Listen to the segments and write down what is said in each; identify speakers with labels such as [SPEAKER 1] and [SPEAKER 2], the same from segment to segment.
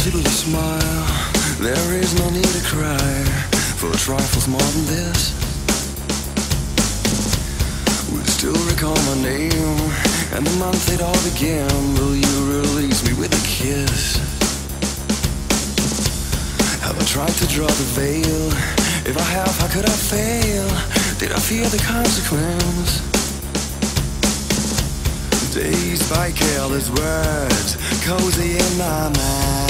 [SPEAKER 1] people to smile. There is no need to cry for trifles more than this. We still recall my name and the month it all began. Will you release me with a kiss? Have I tried to draw the veil? If I have, how could I fail? Did I fear the consequence? Dazed by careless words, cozy in my mind.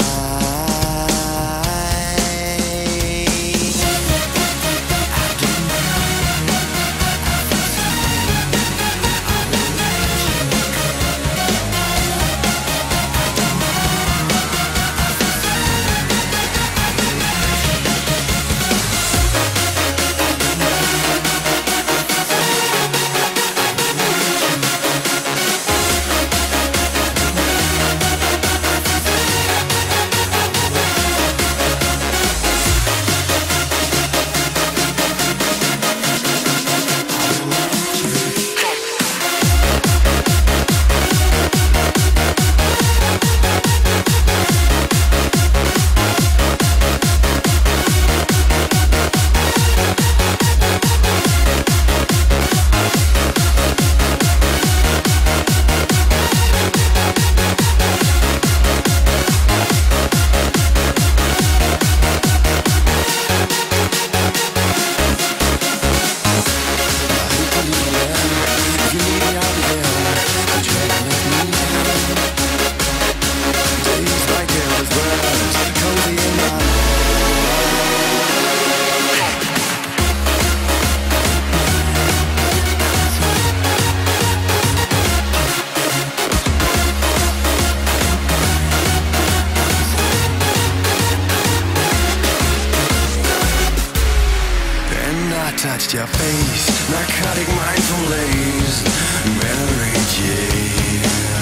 [SPEAKER 1] Touched your face, narcotic mind from lace, Mary Jane.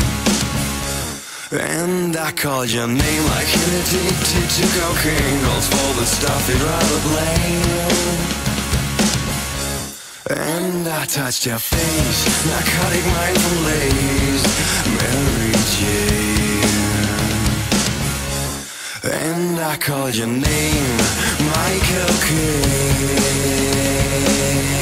[SPEAKER 1] And I called your name like you're addicted to cocaine. Calls for the stuff you'd rather blame. And I touched your face, narcotic mind from lace, Mary Jane. And I called your name, MaKeΔoNiA.